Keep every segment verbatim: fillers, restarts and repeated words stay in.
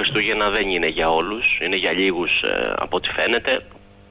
Χριστούγεννα δεν είναι για όλους, είναι για λίγους ε, από ό,τι φαίνεται.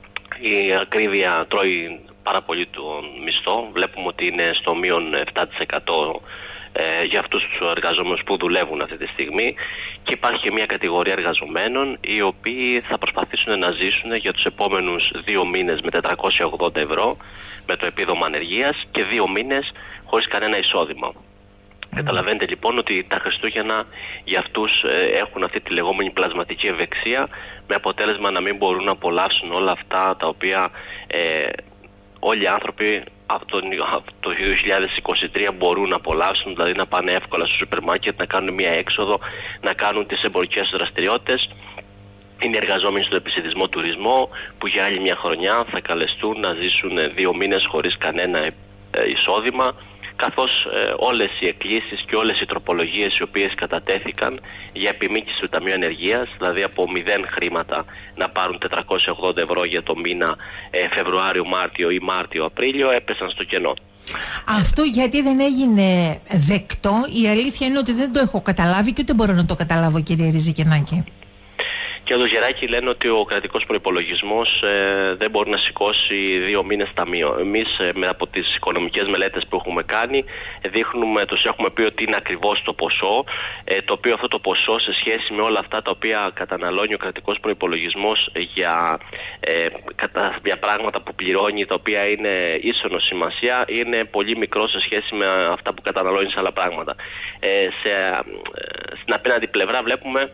Η ακρίβεια τρώει πάρα πολύ τον μισθό. Βλέπουμε ότι είναι στο μείον επτά τοις εκατό ε, για αυτούς τους εργαζόμενους που δουλεύουν αυτή τη στιγμή, και υπάρχει μια κατηγορία εργαζομένων οι οποίοι θα προσπαθήσουν να ζήσουν για τους επόμενους δύο μήνες με τετρακόσια ογδόντα ευρώ με το επίδομα ανεργίας και δύο μήνες χωρίς κανένα εισόδημα. Mm. Καταλαβαίνετε λοιπόν ότι τα Χριστούγεννα για αυτούς ε, έχουν αυτή τη λεγόμενη πλασματική ευεξία, με αποτέλεσμα να μην μπορούν να απολαύσουν όλα αυτά τα οποία ε, όλοι οι άνθρωποι από το, το δύο χιλιάδες είκοσι τρία μπορούν να απολαύσουν, δηλαδή να πάνε εύκολα στο σούπερ μάρκετ, να κάνουν μια έξοδο, να κάνουν τις εμπορικές δραστηριότητες. Είναι εργαζόμενοι στο επισιτισμό τουρισμό που για άλλη μια χρονιά θα καλεστούν να ζήσουν δύο μήνες χωρίς κανένα εισόδημα, καθώς ε, όλες οι εκκλήσεις και όλες οι τροπολογίες οι οποίες κατατέθηκαν για επιμήκυση του Ταμείου Ανεργίας, δηλαδή από μηδέν χρήματα να πάρουν τετρακόσια ογδόντα ευρώ για το μήνα ε, Φεβρουάριο, Μάρτιο ή Μάρτιο, Απρίλιο, έπεσαν στο κενό. Αυτό γιατί δεν έγινε δεκτό? Η αλήθεια είναι ότι δεν το έχω καταλάβει και ούτε μπορώ να το καταλάβω, κύριε Ριζικενάκη. Και ο Γεράκη λένε ότι ο κρατικός προϋπολογισμός ε, δεν μπορεί να σηκώσει δύο μήνες ταμείο. Εμείς ε, με, από τις οικονομικές μελέτες που έχουμε κάνει δείχνουμε, τους έχουμε πει ότι είναι ακριβώς το ποσό, ε, το οποίο αυτό το ποσό σε σχέση με όλα αυτά τα οποία καταναλώνει ο κρατικός προϋπολογισμός για, ε, κατα, για πράγματα που πληρώνει, τα οποία είναι ίσονος σημασία, είναι πολύ μικρό σε σχέση με αυτά που καταναλώνει σε άλλα πράγματα. Ε, σε, ε, στην απέναντι πλευρά βλέπουμε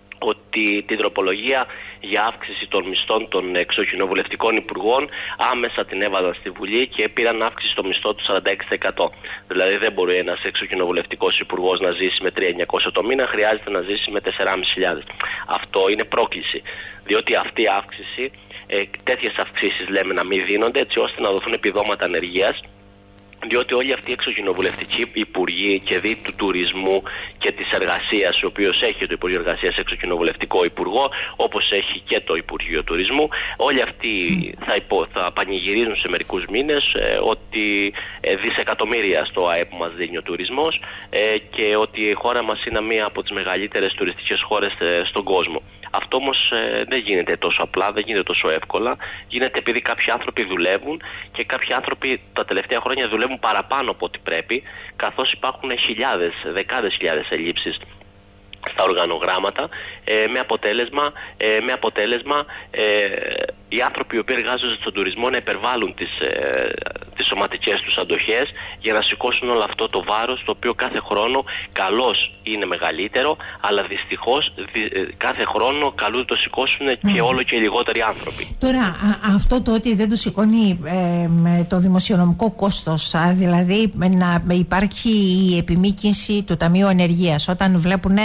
ότι την τροπολογία για αύξηση των μισθών των εξοκοινοβουλευτικών υπουργών άμεσα την έβαλαν στη Βουλή και πήραν αύξηση στο μισθό του σαράντα έξι τοις εκατό. Δηλαδή δεν μπορεί ένας εξοκοινοβουλευτικός υπουργός να ζήσει με τρεις χιλιάδες εννιακόσια το μήνα, χρειάζεται να ζήσει με τέσσερις χιλιάδες πεντακόσια. Αυτό είναι πρόκληση, διότι αυτή η αύξηση, ε, τέτοιες αυξήσεις λέμε να μην δίνονται έτσι ώστε να δοθούν επιδόματα ανεργίας, διότι όλοι αυτοί οι εξοκοινοβουλευτικοί υπουργοί και δι του τουρισμού και της εργασίας, ο οποίος έχει το Υπουργείο Εργασίας εξοκοινοβουλευτικό υπουργό, όπως έχει και το Υπουργείο Τουρισμού, όλοι αυτοί θα, υπο, θα πανηγυρίζουν σε μερικούς μήνες ε, ότι ε, δισεκατομμύρια στο ΑΕΠ μας δίνει ο τουρισμός ε, και ότι η χώρα μας είναι μία από τις μεγαλύτερες τουριστικές χώρες ε, στον κόσμο. Αυτό όμως ε, δεν γίνεται τόσο απλά, δεν γίνεται τόσο εύκολα. Γίνεται επειδή κάποιοι άνθρωποι δουλεύουν και κάποιοι άνθρωποι τα τελευταία χρόνια δουλεύουν παραπάνω από ό,τι πρέπει, καθώς υπάρχουν χιλιάδες, δεκάδες χιλιάδες ελλείψεις στα οργανογράμματα, ε, με αποτέλεσμα, ε, με αποτέλεσμα ε, οι άνθρωποι οι οποίοι εργάζονται στον τουρισμό να υπερβάλλουν τις, ε, τις σωματικές τους αντοχές για να σηκώσουν όλο αυτό το βάρος, το οποίο κάθε χρόνο καλώς είναι μεγαλύτερο, αλλά δυστυχώς δι, κάθε χρόνο καλούν το σηκώσουν και όλο και λιγότεροι άνθρωποι. Τώρα α, αυτό το ότι δεν το σηκώνει ε, με το δημοσιονομικό κόστος, α, δηλαδή να υπάρχει η επιμήκυνση του Ταμείου Ανεργίας, όταν βλέπουν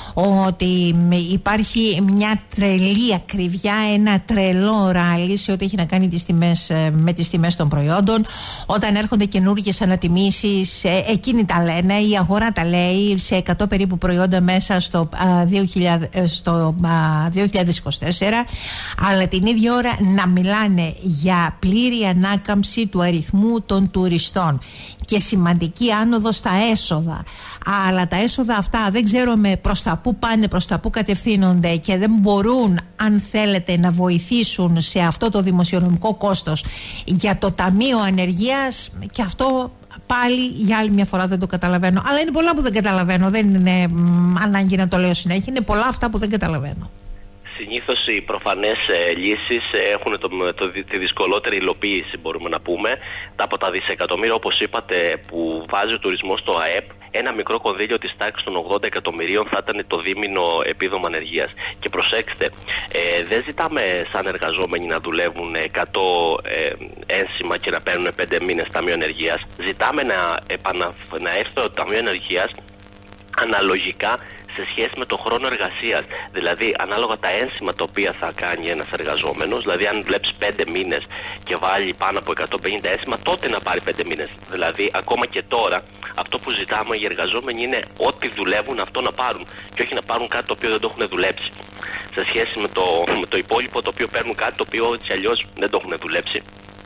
ότι υπάρχει μια τρελή ακρίβεια, ένα τρελό ράλι σε ό,τι έχει να κάνει τις τιμές, με τις τιμές των προϊόντων, όταν έρχονται καινούργιες ανατιμήσεις, εκείνοι τα λένε, η αγορά τα λέει, σε εκατό περίπου προϊόντα μέσα στο, α, δύο χιλιάδες, στο α, δύο χιλιάδες είκοσι τέσσερα, αλλά την ίδια ώρα να μιλάνε για πλήρη ανάκαμψη του αριθμού των τουριστών και σημαντική άνοδο στα έσοδα. Αλλά τα έσοδα αυτά δεν ξέρουμε προς τα πού πάνε, προς τα πού κατευθύνονται και δεν μπορούν, αν θέλετε, να βοηθήσουν σε αυτό το δημοσιονομικό κόστος για το Ταμείο Ανεργίας, και αυτό πάλι για άλλη μια φορά δεν το καταλαβαίνω. Αλλά είναι πολλά που δεν καταλαβαίνω, δεν είναι μ, ανάγκη να το λέω συνέχεια, είναι πολλά αυτά που δεν καταλαβαίνω. Συνήθως οι προφανές ε, λύσεις έχουν το, το, τη δυσκολότερη υλοποίηση, μπορούμε να πούμε. Από τα δισεκατομμύρια, όπως είπατε, που βάζει ο τουρισμός στο ΑΕΠ, ένα μικρό κονδύλιο της τάξης των ογδόντα εκατομμυρίων θα ήταν το δίμηνο επίδομα ανεργίας. Και προσέξτε, ε, δεν ζητάμε σαν εργαζόμενοι να δουλεύουν εκατό ε, ένσημα και να παίρνουν πέντε μήνες ταμείο ανεργίας. Ζητάμε να, επανα, να έρθει το ταμείο ανεργίας αναλογικά σε σχέση με το χρόνο εργασίας. Δηλαδή, ανάλογα τα ένσημα τα οποία θα κάνει ένας εργαζόμενος, δηλαδή αν δουλέψει πέντε μήνες και βάλει πάνω από εκατόν πενήντα ένσημα, τότε να πάρει πέντε μήνες. Δηλαδή, ακόμα και τώρα, αυτό που ζητάμε οι εργαζόμενοι είναι ό,τι δουλεύουν αυτό να πάρουν, και όχι να πάρουν κάτι το οποίο δεν το έχουν δουλέψει. Σε σχέση με το, με το υπόλοιπο, το οποίο παίρνουν κάτι το οποίο έτσι αλλιώς δεν το έχουν δουλέψει.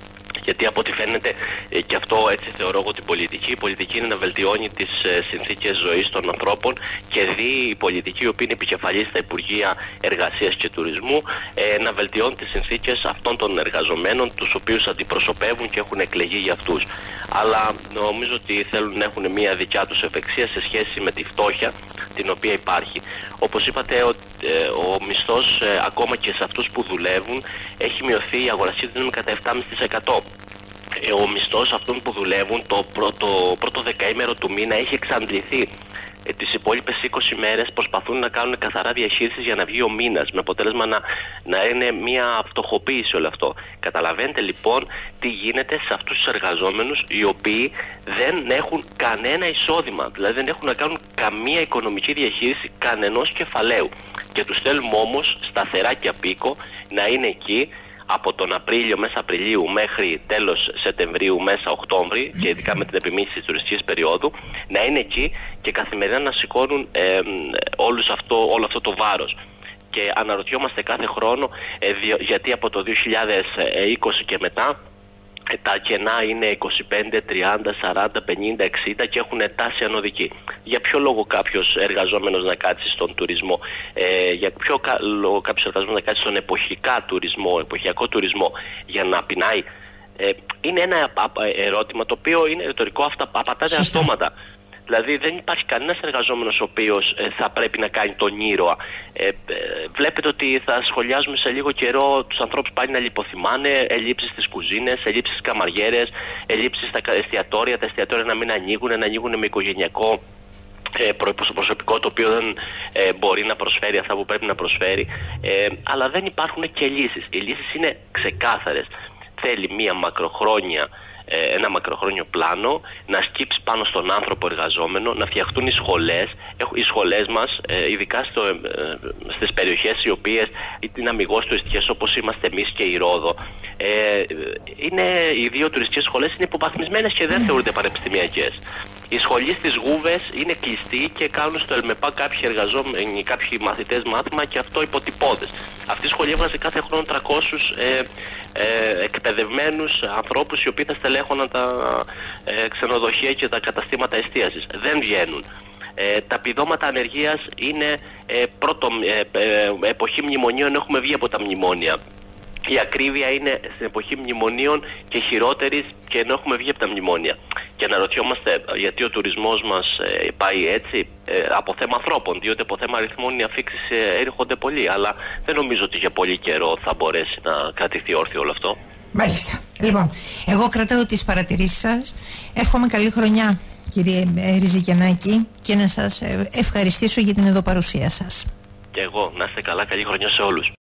Γιατί από ό,τι φαίνεται, ε, και αυτό έτσι θεωρώ εγώ την πολιτική, η πολιτική είναι να βελτιώνει τις ε, συνθήκες ζωής των ανθρώπων, και δει η πολιτική, η οποία είναι επικεφαλής στα Υπουργεία Εργασίας και Τουρισμού, ε, να βελτιώνει τις συνθήκες αυτών των εργαζομένων, τους οποίους αντιπροσωπεύουν και έχουν εκλεγεί για αυτούς. Αλλά νομίζω ότι θέλουν να έχουν μια δικιά τους ευεξία σε σχέση με τη φτώχεια την οποία υπάρχει. Όπως είπατε, ο, ε, ο μισθός ε, ακόμα και σε αυτούς που δουλεύουν έχει μειωθεί, η αγοραστική δύναμη κατά επτά κόμμα πέντε τοις εκατό. Ε, ο μισθός αυτών που δουλεύουν το πρώτο, πρώτο δεκαήμερο του μήνα έχει εξαντληθεί. Ε, τις υπόλοιπες είκοσι μέρες προσπαθούν να κάνουν καθαρά διαχείριση για να βγει ο μήνας, με αποτέλεσμα να, να είναι μια φτωχοποίηση όλο αυτό. Καταλαβαίνετε λοιπόν τι γίνεται σε αυτούς τους εργαζόμενους, οι οποίοι δεν έχουν κανένα εισόδημα, δηλαδή δεν έχουν να κάνουν καμία οικονομική διαχείριση κανενός κεφαλαίου, και τους θέλουμε όμως σταθερά και απίκο να είναι εκεί από τον Απρίλιο, μέσα Απριλίου μέχρι τέλος Σεπτεμβρίου, μέσα Οκτώβρη, και ειδικά με την επιμήνυση της τουριστικής περίοδου, να είναι εκεί και καθημερινά να σηκώνουν ε, όλους αυτό, όλο αυτό το βάρος. Και αναρωτιόμαστε κάθε χρόνο ε, δι, γιατί από το δύο χιλιάδες είκοσι και μετά ε, τα κενά είναι είκοσι πέντε, τριάντα, σαράντα, πενήντα, εξήντα και έχουν τάση ανωδική. Για ποιο λόγο κάποιος εργαζόμενος να κάτσει στον τουρισμό, ε, για ποιο κα, λόγο κάποιος εργαζόμενος να κάτσει στον εποχικά τουρισμό, εποχιακό τουρισμό, για να πεινάει? Ε, είναι ένα ερώτημα το οποίο είναι ρητορικό, αυτά απατάται αυτόματα. Δηλαδή δεν υπάρχει κανένας εργαζόμενος ο οποίος ε, θα πρέπει να κάνει τον ήρωα. Ε, ε, βλέπετε ότι θα σχολιάζουμε σε λίγο καιρό τους ανθρώπους πάλι να λιποθυμάνε, ελλείψεις στις κουζίνες, ελλείψεις στις καμαριέρες, ελλείψεις στα εστιατόρια, τα εστιατόρια να μην ανοίγουν, να ανοίγουν με οικογενειακό ε, προσωπικό, το οποίο δεν ε, μπορεί να προσφέρει αυτά που πρέπει να προσφέρει. Ε, αλλά δεν υπάρχουν και λύσεις. Οι λύσεις είναι ξεκάθαρες. Θέλει μία μακροχρόνια ένα μακροχρόνιο πλάνο, να σκύψει πάνω στον άνθρωπο εργαζόμενο, να φτιαχτούν οι σχολές. Οι σχολές μας, ειδικά στο, στις περιοχές οι οποίες είναι αμιγώς τουριστικές, όπως είμαστε εμείς και η Ρόδο, είναι, οι δύο τουριστικές σχολές είναι υποβαθμισμένες και δεν θεωρούνται πανεπιστημιακές. Οι σχολοί στις Γούβες είναι κλειστοί και κάνουν στο ΕΛΜΕΠΑ κάποιοι εργαζόμενοι, κάποιοι μαθητές μάθημα, και αυτό υποτυπώδες. Αυτή η σχολή έβγαζε κάθε χρόνο τριακόσιους ε, ε, εκπαιδευμένους ανθρώπους, οι οποίοι θα στελέχωναν τα ε, ξενοδοχεία και τα καταστήματα εστίασης. Δεν βγαίνουν. Ε, τα επιδόματα ανεργίας είναι ε, πρώτο, ε, ε, εποχή μνημονίων, έχουμε βγει από τα μνημόνια. Η ακρίβεια είναι στην εποχή μνημονίων και χειρότερης, και ενώ έχουμε βγει από τα μνημόνια. Και αναρωτιόμαστε γιατί ο τουρισμός μας ε, πάει έτσι, ε, από θέμα ανθρώπων, διότι από θέμα αριθμών οι αφήξεις ε, έρχονται πολύ, αλλά δεν νομίζω ότι για πολύ καιρό θα μπορέσει να κρατηθεί όρθιο όλο αυτό. Μάλιστα. Λοιπόν, εγώ κρατάω τις παρατηρήσεις σας. Εύχομαι καλή χρονιά, κύριε Ριζικιανάκη, και να σας ευχαριστήσω για την εδώ παρουσία σας. Και εγώ, να είστε καλά, καλή χρονιά σε όλους.